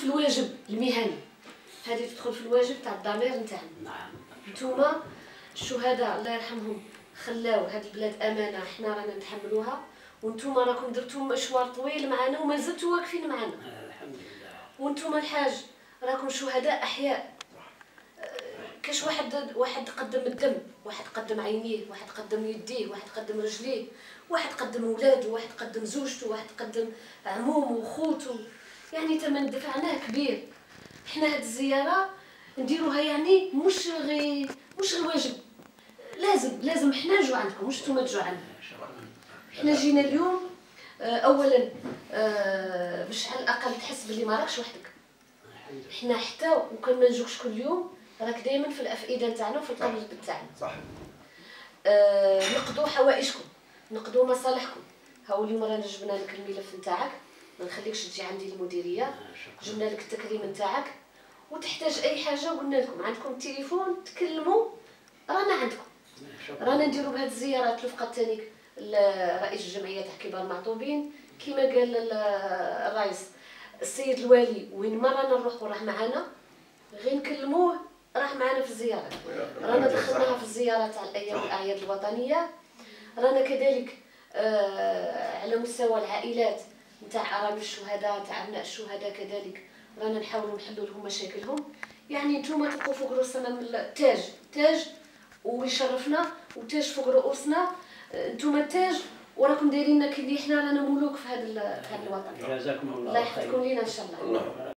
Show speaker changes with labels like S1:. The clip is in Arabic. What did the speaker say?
S1: الواجب المهني، هذه تدخل في الواجب تاع الضمير نتاعنا.
S2: نعم.
S1: نتوما الشهداء الله يرحمهم خلاو هاد البلاد امانه حنا رانا نتحملوها، وانتوما راكم درتوا مشوار طويل معنا وما زلتوا واقفين معنا.
S2: الحمد لله.
S1: وانتوما الحاج راكم شهداء احياء. كاش واحد قدم الدم، واحد قدم عينيه، واحد قدم يديه، واحد قدم رجليه، واحد قدم ولاده، واحد قدم زوجته، واحد قدم عمومه وخوته. يعني ثمن دفعناه كبير. حنا هاد الزياره نديروها يعني مش غير واجب، لازم حنا نجوا عندكم مش نتوما تجوا عندنا. حنا جينا اليوم اولا باش على الاقل تحس بلي ما راكش وحدك. حنا حتى وكان ما نجوكش كل يوم راك دائما في الافئده نتاعنا وفي القلب تاعنا.
S3: صح.
S1: نقضوا حوائجكم، نقضوا مصالحكم. هاو اليوم رانا جبنا لك الملف نتاعك، ما نخليكش تجي عندي المديريه، جبنا لك التكريم نتاعك، وتحتاج اي حاجه قلنا لكم عندكم التليفون تكلموا، رانا عندكم. رانا نديروا بهذه الزيارات الوفقه ثاني رئيس الجمعيه تاع كبار المعطوبين كما قال الرئيس السيد الوالي، وين ما رانا نروحوا راه معنا، غير نكلموه راه معنا في الزيارات. رانا دخلناها في الزيارات تاع الايام والاعياد الوطنيه. رانا كذلك على مستوى العائلات نتاع ارامل الشهداء تاع ابناء الشهداء كذلك رانا نحاولوا نحلوا لهم مشاكلهم. يعني نتوما تبقوا فوق رؤوسنا تاج ويشرفنا، وتاج فوق رؤوسنا. نتوما التاج وراكم دايرين كي حنا رانا ملوك في هذا الوطن.
S2: جزاكم الله خير.
S1: الله يحفظكم لينا ان شاء الله.